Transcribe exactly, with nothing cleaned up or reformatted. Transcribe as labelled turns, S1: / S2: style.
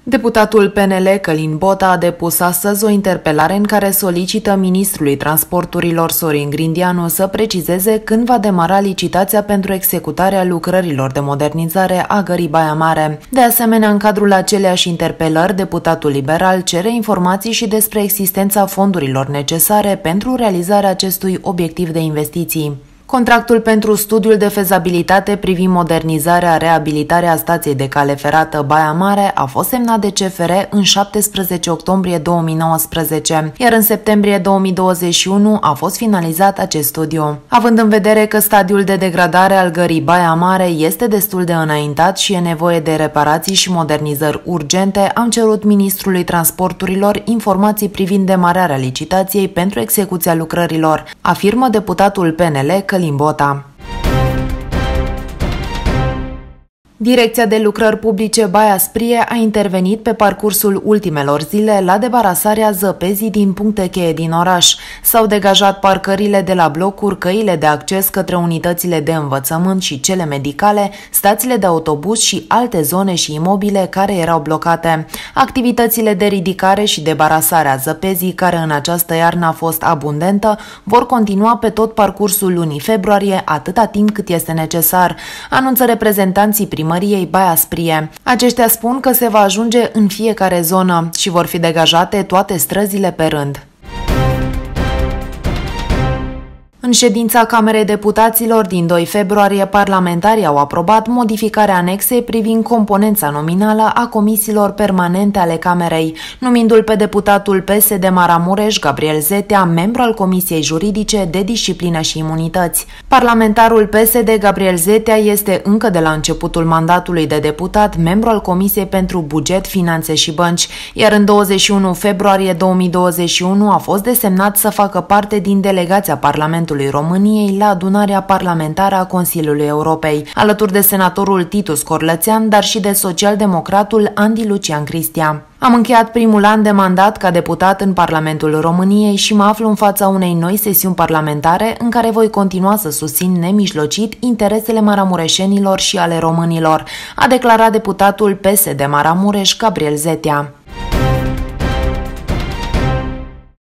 S1: Deputatul P N L Călin Bota a depus astăzi o interpelare în care solicită ministrului transporturilor Sorin Grindeanu să precizeze când va demara licitația pentru executarea lucrărilor de modernizare a gării Baia Mare. De asemenea, în cadrul aceleași interpelări, deputatul liberal cere informații și despre existența fondurilor necesare pentru realizarea acestui obiectiv de investiții. Contractul pentru studiul de fezabilitate privind modernizarea, reabilitarea stației de cale ferată Baia Mare a fost semnat de C F R în șaptesprezece octombrie două mii nouăsprezece, iar în septembrie două mii douăzeci și unu a fost finalizat acest studiu. Având în vedere că stadiul de degradare al gării Baia Mare este destul de înaintat și e nevoie de reparații și modernizări urgente, am cerut ministrului transporturilor informații privind demararea licitației pentru execuția lucrărilor, afirmă deputatul P N L Călin Bota. Direcția de lucrări publice Baia Sprie a intervenit pe parcursul ultimelor zile la debarasarea zăpezii din puncte cheie din oraș. S-au degajat parcările de la blocuri, căile de acces către unitățile de învățământ și cele medicale, stațiile de autobuz și alte zone și imobile care erau blocate. Activitățile de ridicare și debarasare a zăpezii, care în această iarnă a fost abundentă, vor continua pe tot parcursul lunii februarie, atâta timp cât este necesar, anunță reprezentanții primăriei Baia Sprie. Aceștia spun că se va ajunge în fiecare zonă și vor fi degajate toate străzile pe rând. În ședința Camerei Deputaților din doi februarie, parlamentarii au aprobat modificarea anexei privind componența nominală a comisiilor permanente ale Camerei, numindu-l pe deputatul P S D Maramureș, Gabriel Zetea, membru al Comisiei Juridice de Disciplină și Imunități. Parlamentarul P S D Gabriel Zetea este încă de la începutul mandatului de deputat membru al Comisiei pentru Buget, Finanțe și Bănci, iar în douăzeci și unu februarie două mii douăzeci și unu a fost desemnat să facă parte din delegația Parlamentului României la adunarea parlamentară a Consiliului Europei, alături de senatorul Titus Corlățean, dar și de socialdemocratul Andy Lucian Cristia. Am încheiat primul an de mandat ca deputat în Parlamentul României și mă aflu în fața unei noi sesiuni parlamentare în care voi continua să susțin nemijlocit interesele maramureșenilor și ale românilor, a declarat deputatul P S D Maramureș Gabriel Zetea.